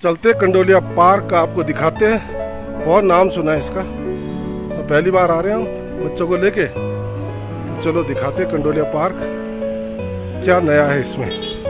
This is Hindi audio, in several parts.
चलते कंडोलिया पार्क का आपको दिखाते हैं। बहुत नाम सुना है इसका, तो पहली बार आ रहे हैं हम बच्चों को लेके, तो चलो दिखाते हैं कंडोलिया पार्क क्या नया है इसमें।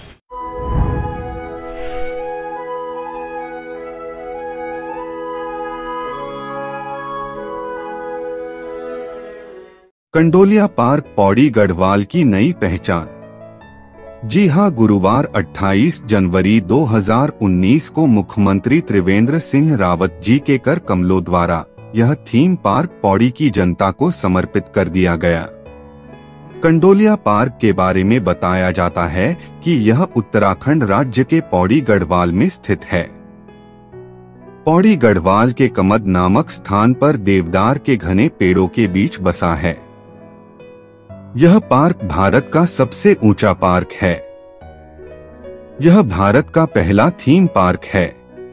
कंडोलिया पार्क पौड़ी गढ़वाल की नई पहचान। जी हां, गुरुवार 28 जनवरी 2019 को मुख्यमंत्री त्रिवेंद्र सिंह रावत जी के कर कमलों द्वारा यह थीम पार्क पौड़ी की जनता को समर्पित कर दिया गया। कंडोलिया पार्क के बारे में बताया जाता है कि यह उत्तराखंड राज्य के पौड़ी गढ़वाल में स्थित है। पौड़ी गढ़वाल के कमद नामक स्थान पर देवदार के घने पेड़ों के बीच बसा है। यह पार्क भारत का सबसे ऊंचा पार्क है। यह भारत का पहला थीम पार्क है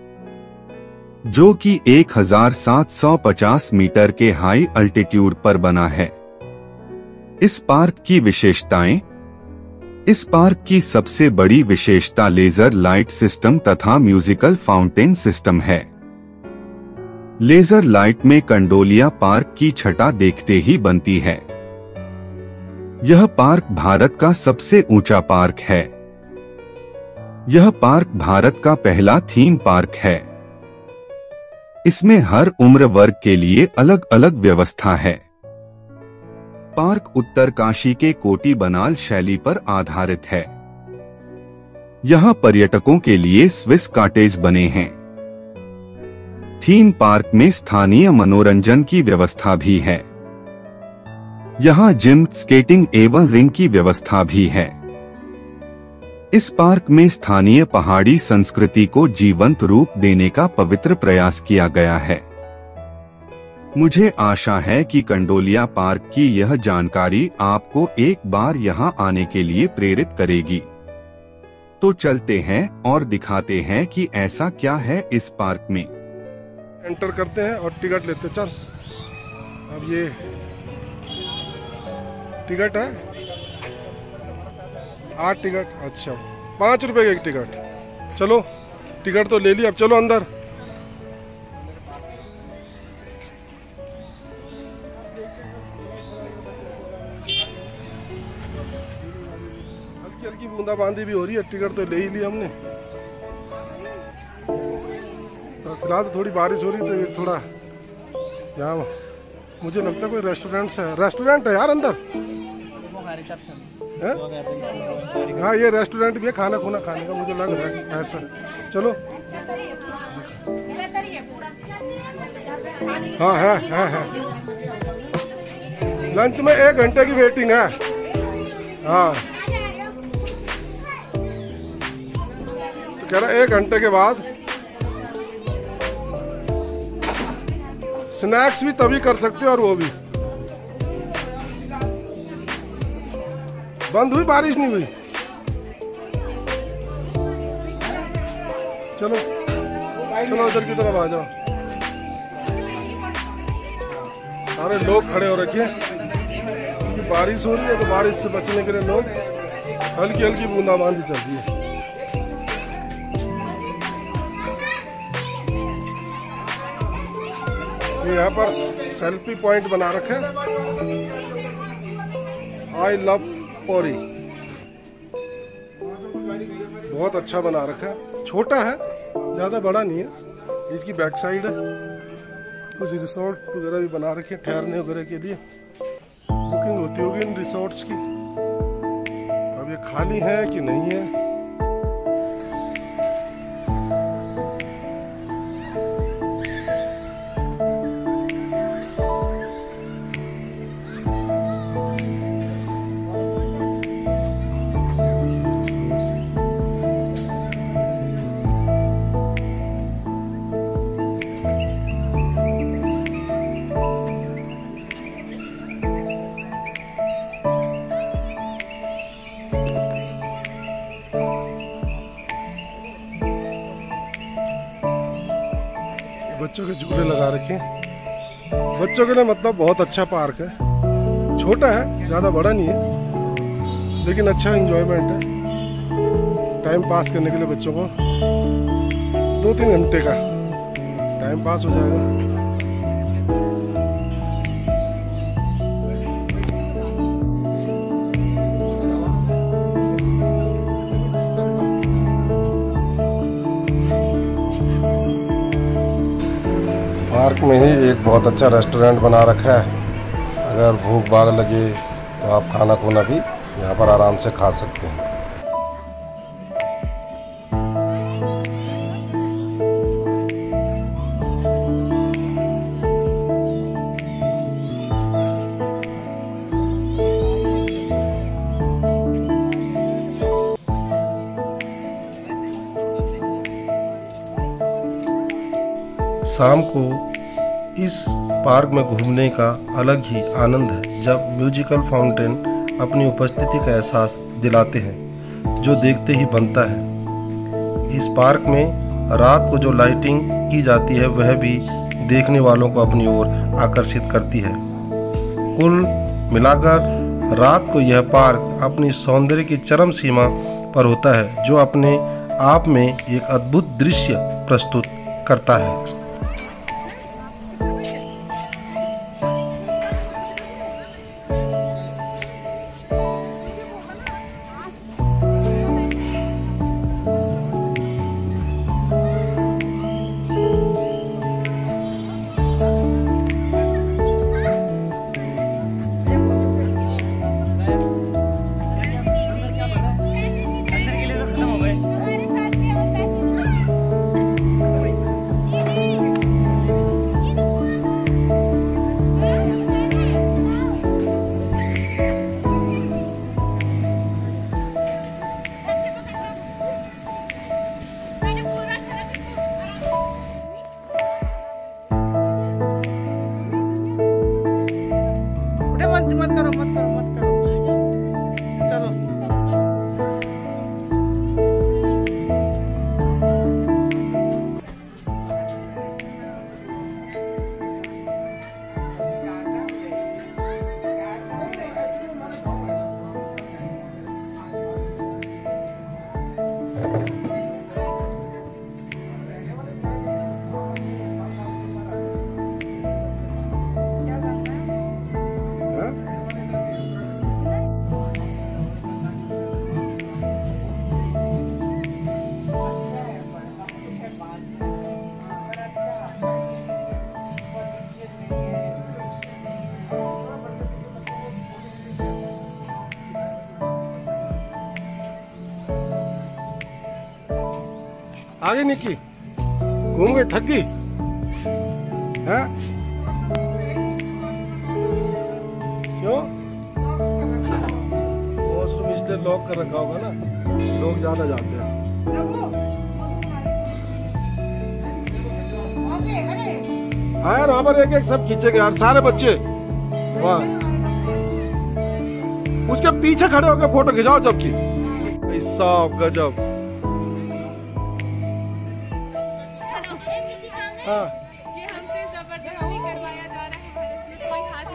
जो कि 1750 मीटर के हाई अल्टीट्यूड पर बना है। इस पार्क की विशेषताएं। इस पार्क की सबसे बड़ी विशेषता लेजर लाइट सिस्टम तथा म्यूजिकल फाउंटेन सिस्टम है। लेजर लाइट में कंडोलिया पार्क की छटा देखते ही बनती है। यह पार्क भारत का सबसे ऊंचा पार्क है। यह पार्क भारत का पहला थीम पार्क है। इसमें हर उम्र वर्ग के लिए अलग अलग व्यवस्था है। पार्क उत्तरकाशी के कोटी बनाल शैली पर आधारित है। यहाँ पर्यटकों के लिए स्विस कॉटेज बने हैं। थीम पार्क में स्थानीय मनोरंजन की व्यवस्था भी है। यहाँ जिम, स्केटिंग एवं रिंग की व्यवस्था भी है। इस पार्क में स्थानीय पहाड़ी संस्कृति को जीवंत रूप देने का पवित्र प्रयास किया गया है। मुझे आशा है कि कंडोलिया पार्क की यह जानकारी आपको एक बार यहाँ आने के लिए प्रेरित करेगी। तो चलते हैं और दिखाते हैं कि ऐसा क्या है इस पार्क में। एंटर करते हैं और टिकट लेते। चल, अब ये टिकट है 8 टिकट। अच्छा, 5 रुपए का एक टिकट। चलो, टिकट तो ले लिया, अब चलो अंदर। हल्की हल्की बूंदाबांदी भी हो रही है, टिकट तो ले ही लिया हमने। तो फिलहाल तो थोड़ी बारिश हो रही तो थोड़ा यहाँ मुझे लगता है कोई रेस्टोरेंट है यार अंदर। हाँ, ये रेस्टोरेंट भी है, खाना खुना खाने का मुझे लग रहा है ऐसा। चलो, हाँ है। लंच में 1 घंटे की वेटिंग है। हाँ, तो कह रहा 1 घंटे के बाद स्नैक्स भी तभी कर सकते हो, और वो भी बंद हुई, बारिश नहीं हुई। चलो चलो उधर की तरफ आ जाओ। सारे लोग खड़े हो रखे हैं क्योंकि बारिश हो रही है, तो बारिश से बचने के लिए लोग हल्की हल्की बूंदाबांदी चल रही है। यहाँ पर सेल्फी पॉइंट बना रखे, आई लव पौड़ी। बहुत अच्छा बना रखा है, छोटा है, ज्यादा बड़ा नहीं है। इसकी बैक साइड है, कुछ रिसोर्ट वगैरह भी बना रखे ठहरने वगैरह के लिए। बुकिंग होती होगी इन रिसोर्ट्स की। अब ये खाली है कि नहीं है। बच्चों के झूले लगा रखे हैं। बच्चों के लिए मतलब बहुत अच्छा पार्क है। छोटा है, ज़्यादा बड़ा नहीं है, लेकिन अच्छा एंजॉयमेंट है, टाइम पास करने के लिए बच्चों को 2-3 घंटे का टाइम पास हो जाएगा। पार्क में ही एक बहुत अच्छा रेस्टोरेंट बना रखा है। अगर भूख भाग लगे तो आप खाना खुना भी यहाँ पर आराम से खा सकते हैं। शाम को इस पार्क में घूमने का अलग ही आनंद है, जब म्यूजिकल फाउंटेन अपनी उपस्थिति का एहसास दिलाते हैं, जो देखते ही बनता है। इस पार्क में रात को जो लाइटिंग की जाती है वह भी देखने वालों को अपनी ओर आकर्षित करती है। कुल मिलाकर रात को यह पार्क अपनी सौंदर्य की चरम सीमा पर होता है, जो अपने आप में एक अद्भुत दृश्य प्रस्तुत करता है। मत करो चलो। आ गई निक्की, घूम गई, थक गई है? क्यों? वॉशरूम इसलिए लॉक कर रखा होगा ना, लोग ज्यादा जाते हैं। हाँ यार, वहाँ पर एक एक सब खींचेंगे यार, सारे बच्चे वहाँ उसके पीछे खड़े होकर फोटो खिंचाओ सबकी। ऐसा गजब। हाँ, ये हमसे जबरदस्ती करवाया जा रहा है, कोई हाथ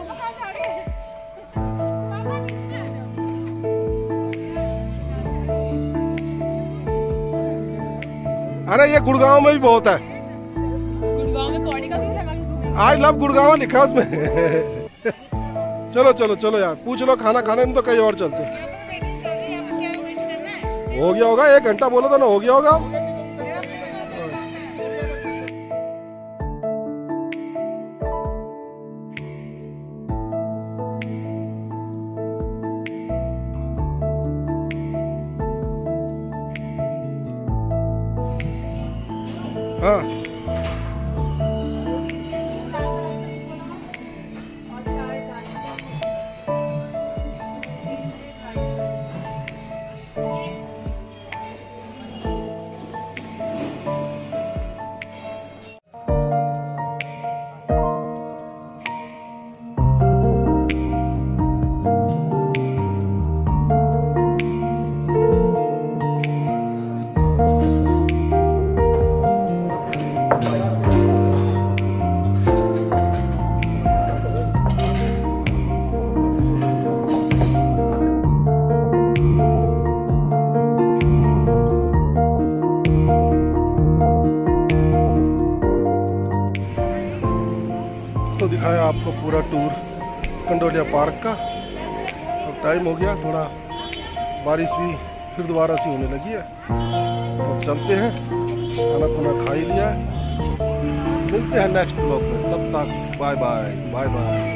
नहीं। अरे ये गुड़गांव में भी बहुत है। गुड़गांव में पौड़ी का भी लगा। आई लव गुड़गांव लिखा उसमें। चलो चलो चलो यार, पूछ लो खाना खाने में तो कहीं और चलते। हो गया होगा, 1 घंटा बोला था ना, हो गया होगा। हाँ, तो दिखाया आपको पूरा टूर कंडोलिया पार्क का। अब टाइम हो गया, थोड़ा बारिश भी फिर दोबारा से होने लगी है, तो अब चलते हैं। खाना खुना खा ही लिया है। मिलते हैं नेक्स्ट ब्लॉग में, तब तक बाय बाय बाय बाय।